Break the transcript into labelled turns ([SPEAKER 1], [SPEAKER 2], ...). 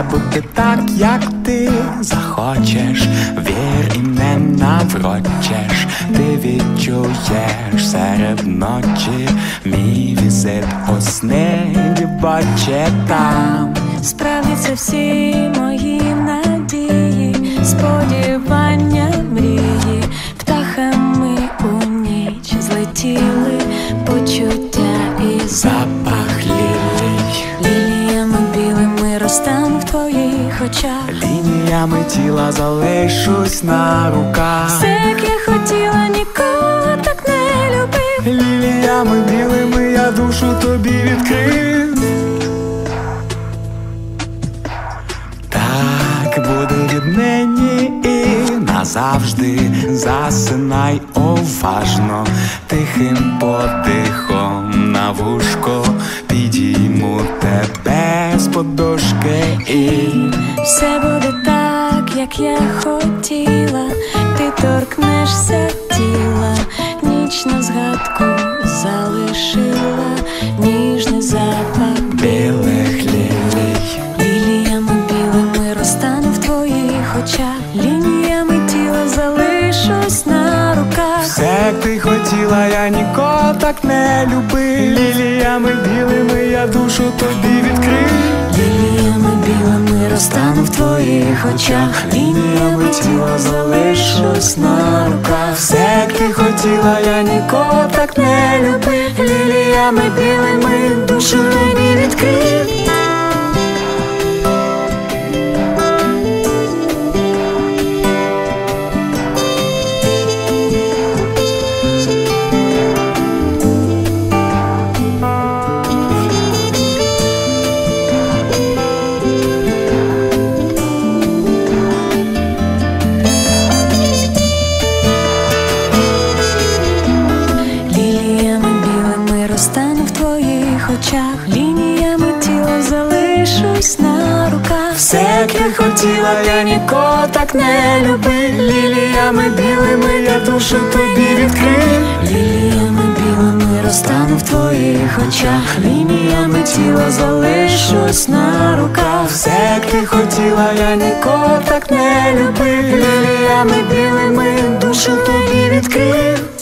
[SPEAKER 1] буде так, як ти захочеш. Вір і не наврочеш, ти відчуєш серед ночі мій візит у сни, дівоче, там
[SPEAKER 2] справдяться всі мої надії, сподівання, мрії. Птахами у ніч злетіли почуття і
[SPEAKER 1] запах лілій.
[SPEAKER 2] Ліліями білими розтану в твоїх очах,
[SPEAKER 1] Лініями тіла залишусь на руках.
[SPEAKER 2] все, як я хотіла, нікого так не любив.
[SPEAKER 1] Ліліями білими я душу тобі відкрив. Так буде віднині і назавжди. Засинай уважно, тихим подихом на вушко підійму тебе з подушки. І
[SPEAKER 2] все буде так, як я хотіла. Ти торкнешся тіла, ніч на згадку залишила ніжний запах
[SPEAKER 1] білих лілій.
[SPEAKER 2] Ліліями білими розтану в твоїх очах, лініями тіла залишусь на руках.
[SPEAKER 1] Все, як ти хотіла, я нікого так не любив. Ліліями білими я душу тобі відкрив.
[SPEAKER 2] Ліліями білими розтану в твоїх очах, лініями тіла залишусь на руках.
[SPEAKER 1] Все, як ти хотіла, я нікого так не любив.
[SPEAKER 2] Ліліями білими душу тобі відкрив. Розтану в твоїх очах, лініями тіла залишусь на руках.
[SPEAKER 1] Все, як ти хотіла, я нікого так не любив. Ліліями білими я душу тобі відкрив.
[SPEAKER 2] Ліліями білими розтану в твоїх очах, лініями тіла залишусь на руках.
[SPEAKER 1] Все, як ти хотіла, я нікого так не любив. Ліліями білими душу тобі відкрив.